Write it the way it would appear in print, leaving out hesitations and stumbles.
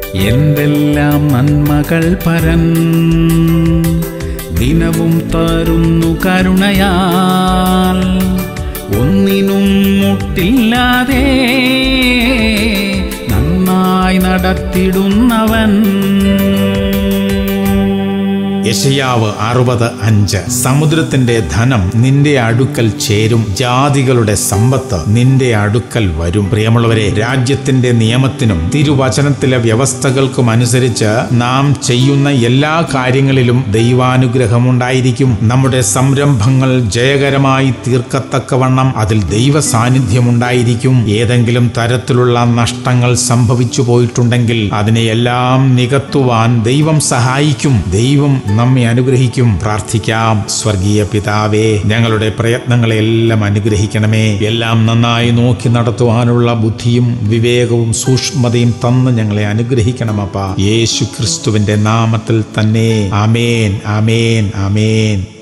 എന്തെല്ലാം നന്മകൾ പരൻ ദിനവും തരുന്നു കരുണയാൽ. ഒന്നിനും മുട്ടില്ലാതെ നന്നായി നടത്തിടുന്നവൻ. യെശയ്യാവ് 60:5. സമുദ്രത്തിന്റെ ധനം നിന്റെ അടുക്കൽ ചേരും, ജാതികളുടെ സമ്പത്ത് നിന്റെ അടുക്കൽ വരും. പ്രിയമുള്ളവരെ, രാജ്യത്തിന്റെ നിയമത്തിനും തിരുവചനത്തിലെ വ്യവസ്ഥകൾക്കും അനുസരിച്ച് നാം ചെയ്യുന്ന എല്ലാ കാര്യങ്ങളിലും ദൈവാനുഗ്രഹമുണ്ടായിരിക്കും. നമ്മുടെ സംരംഭങ്ങൾ ജയകരമായി തീർക്കത്തക്കവണ്ണം അതിൽ ദൈവ സാന്നിധ്യമുണ്ടായിരിക്കും. ഏതെങ്കിലും തരത്തിലുള്ള നഷ്ടങ്ങൾ സംഭവിച്ചു പോയിട്ടുണ്ടെങ്കിൽ അതിനെയെല്ലാം നികത്തുവാൻ ദൈവം സഹായിക്കും. ദൈവം നമ്മെ അനുഗ്രഹിക്കും. പ്രാർത്ഥിക്കാം. സ്വർഗീയ പിതാവേ, ഞങ്ങളുടെ പ്രയത്നങ്ങളെല്ലാം അനുഗ്രഹിക്കണമേ. എല്ലാം നന്നായി നോക്കി നടത്തുവാനുള്ള ബുദ്ധിയും വിവേകവും സൂക്ഷ്മതയും തന്ന് ഞങ്ങളെ അനുഗ്രഹിക്കണമപ്പാ. യേശു ക്രിസ്തുവിന്റെ നാമത്തിൽ തന്നെ. ആമേൻ, ആമേൻ, ആമേൻ.